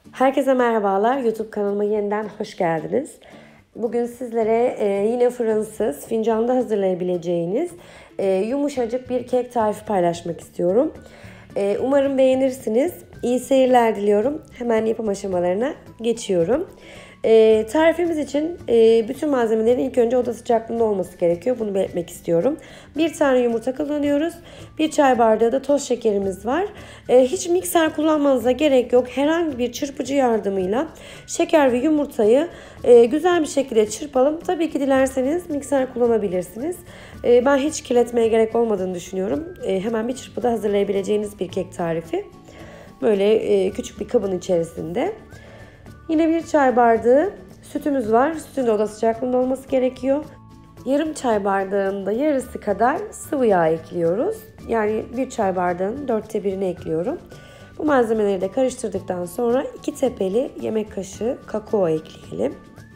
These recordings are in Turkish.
Herkese merhabalar. YouTube kanalıma yeniden hoş geldiniz. Bugün sizlere yine fırınsız, fincanda hazırlayabileceğiniz yumuşacık bir kek tarifi paylaşmak istiyorum. Umarım beğenirsiniz. İyi seyirler diliyorum. Hemen yapım aşamalarına geçiyorum. Tarifimiz için bütün malzemelerin ilk önce oda sıcaklığında olması gerekiyor. Bunu belirtmek istiyorum. Bir tane yumurta kullanıyoruz. Bir çay bardağı da toz şekerimiz var. Hiç mikser kullanmanıza gerek yok. Herhangi bir çırpıcı yardımıyla şeker ve yumurtayı güzel bir şekilde çırpalım. Tabii ki dilerseniz mikser kullanabilirsiniz. Ben hiç kirletmeye gerek olmadığını düşünüyorum. Hemen bir çırpıda hazırlayabileceğiniz bir kek tarifi. Böyle küçük bir kabın içerisinde. Yine bir çay bardağı sütümüz var. Sütün de oda sıcaklığında olması gerekiyor. Yarım çay bardağında yarısı kadar sıvı yağ ekliyoruz. Yani bir çay bardağının 1/4'ünü ekliyorum. Bu malzemeleri de karıştırdıktan sonra 2 tepeli yemek kaşığı kakao ekleyelim.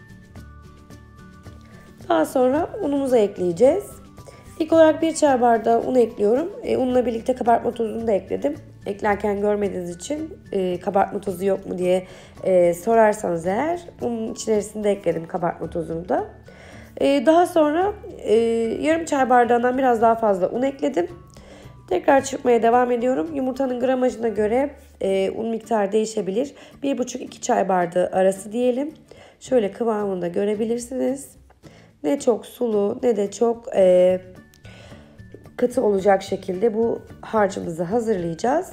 Daha sonra unumuzu ekleyeceğiz. İlk olarak bir çay bardağı un ekliyorum. Unla birlikte kabartma tozunu da ekledim. Eklerken görmediğiniz için kabartma tozu yok mu diye sorarsanız eğer unun içerisinde ekledim kabartma tozunu da. Daha sonra yarım çay bardağından biraz daha fazla un ekledim. Tekrar çırpmaya devam ediyorum. Yumurtanın gramajına göre un miktarı değişebilir. 1,5-2 çay bardağı arası diyelim. Şöyle kıvamını da görebilirsiniz. Ne çok sulu ne de çok katı olacak şekilde bu harcımızı hazırlayacağız.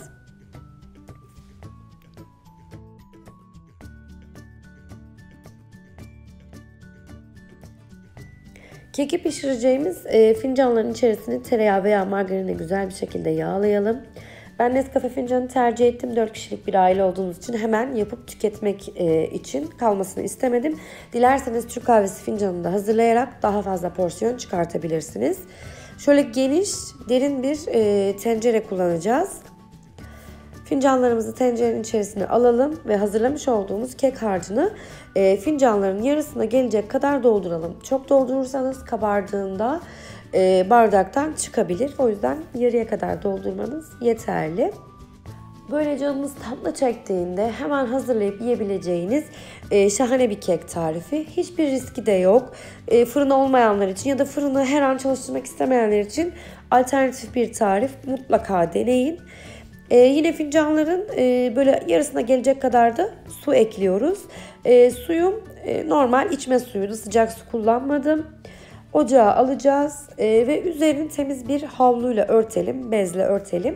Keki pişireceğimiz fincanların içerisini tereyağı veya margarinle güzel bir şekilde yağlayalım. Ben Nescafe fincanı tercih ettim. 4 kişilik bir aile olduğumuz için hemen yapıp tüketmek için kalmasını istemedim. Dilerseniz Türk kahvesi fincanını da hazırlayarak daha fazla porsiyon çıkartabilirsiniz. Şöyle geniş, derin bir tencere kullanacağız. Fincanlarımızı tencerenin içerisine alalım ve hazırlamış olduğumuz kek harcını fincanların yarısına gelecek kadar dolduralım. Çok doldurursanız kabardığında bardaktan çıkabilir. O yüzden yarıya kadar doldurmanız yeterli. Böyle canınız tatlı çektiğinde hemen hazırlayıp yiyebileceğiniz şahane bir kek tarifi. Hiçbir riski de yok. Fırını olmayanlar için ya da fırını her an çalıştırmak istemeyenler için alternatif bir tarif, mutlaka deneyin. Yine fincanların böyle yarısına gelecek kadar da su ekliyoruz. Suyum normal içme suyuydu. Sıcak su kullanmadım. Ocağa alacağız ve üzerini temiz bir havluyla örtelim, bezle örtelim.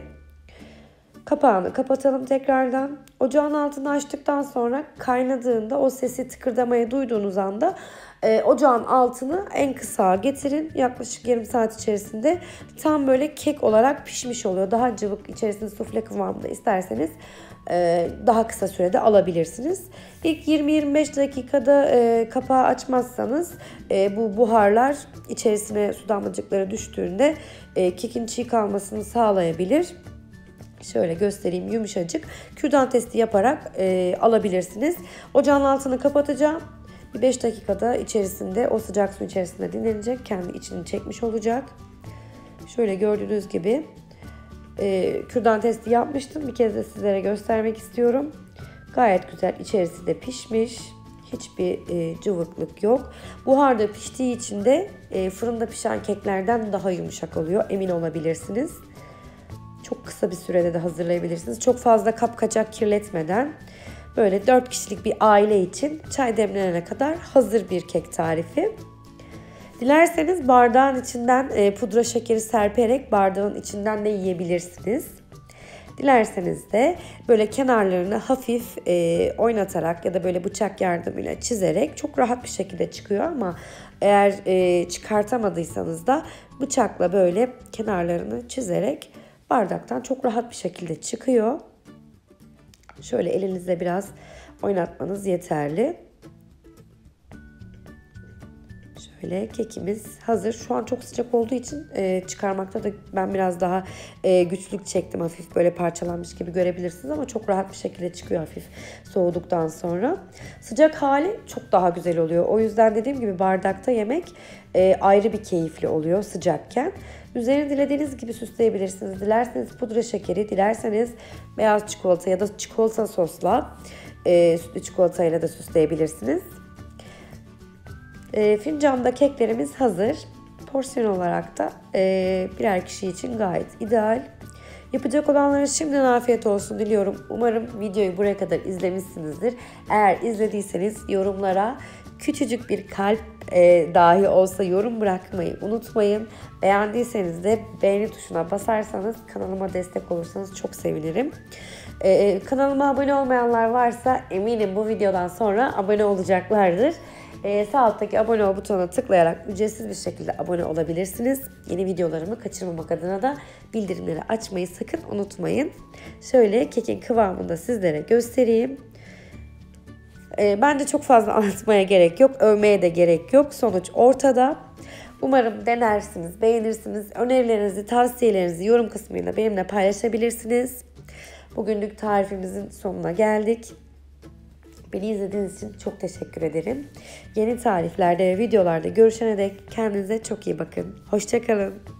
Kapağını kapatalım tekrardan. Ocağın altını açtıktan sonra kaynadığında o sesi tıkırdamayı duyduğunuz anda ocağın altını en kısa getirin. Yaklaşık yarım saat içerisinde tam böyle kek olarak pişmiş oluyor. Daha cıvık, içerisinde sufle kıvamında isterseniz daha kısa sürede alabilirsiniz. İlk 20-25 dakikada kapağı açmazsanız bu buharlar içerisine su damlacıkları düştüğünde kekin çiğ kalmasını sağlayabilir. Şöyle göstereyim, yumuşacık. Kürdan testi yaparak alabilirsiniz. Ocağın altını kapatacağım. Bir 5 dakikada içerisinde o sıcak su içerisinde dinlenecek. Kendi içini çekmiş olacak. Şöyle gördüğünüz gibi kürdan testi yapmıştım. Bir kez de sizlere göstermek istiyorum. Gayet güzel, içerisi de pişmiş. Hiçbir cıvıklık yok. Buharda piştiği için de fırında pişen keklerden daha yumuşak oluyor. Emin olabilirsiniz. Çok kısa bir sürede de hazırlayabilirsiniz. Çok fazla kapkacak kirletmeden böyle 4 kişilik bir aile için çay demlenene kadar hazır bir kek tarifi. Dilerseniz bardağın içinden pudra şekeri serperek bardağın içinden de yiyebilirsiniz. Dilerseniz de böyle kenarlarını hafif oynatarak ya da böyle bıçak yardımıyla çizerek çok rahat bir şekilde çıkıyor ama eğer çıkartamadıysanız da bıçakla böyle kenarlarını çizerek bardaktan çok rahat bir şekilde çıkıyor. Şöyle elinizle biraz oynatmanız yeterli. Şöyle kekimiz hazır. Şu an çok sıcak olduğu için çıkarmakta da ben biraz daha güçlük çektim. Hafif böyle parçalanmış gibi görebilirsiniz ama çok rahat bir şekilde çıkıyor hafif soğuduktan sonra. Sıcak hali çok daha güzel oluyor. O yüzden dediğim gibi bardakta yemek ayrı bir keyifli oluyor sıcakken. Üzerini dilediğiniz gibi süsleyebilirsiniz. Dilerseniz pudra şekeri, dilerseniz beyaz çikolata ya da çikolata sosla sütlü çikolatayla da süsleyebilirsiniz. Fincanda keklerimiz hazır. Porsiyon olarak da birer kişi için gayet ideal. Yapacak olanlara şimdiden afiyet olsun diliyorum. Umarım videoyu buraya kadar izlemişsinizdir. Eğer izlediyseniz yorumlara küçücük bir kalp dahi olsa yorum bırakmayı unutmayın. Beğendiyseniz de beğeni tuşuna basarsanız, kanalıma destek olursanız çok sevinirim. Kanalıma abone olmayanlar varsa eminim bu videodan sonra abone olacaklardır. Sağ alttaki abone ol butonuna tıklayarak ücretsiz bir şekilde abone olabilirsiniz. Yeni videolarımı kaçırmamak adına da bildirimleri açmayı sakın unutmayın. Şöyle kekin kıvamını da sizlere göstereyim. Bence çok fazla anlatmaya gerek yok. Övmeye de gerek yok. Sonuç ortada. Umarım denersiniz, beğenirsiniz. Önerilerinizi, tavsiyelerinizi yorum kısmıyla benimle paylaşabilirsiniz. Bugünlük tarifimizin sonuna geldik. Beni izlediğiniz için çok teşekkür ederim. Yeni tariflerde ve videolarda görüşene dek kendinize çok iyi bakın. Hoşça kalın.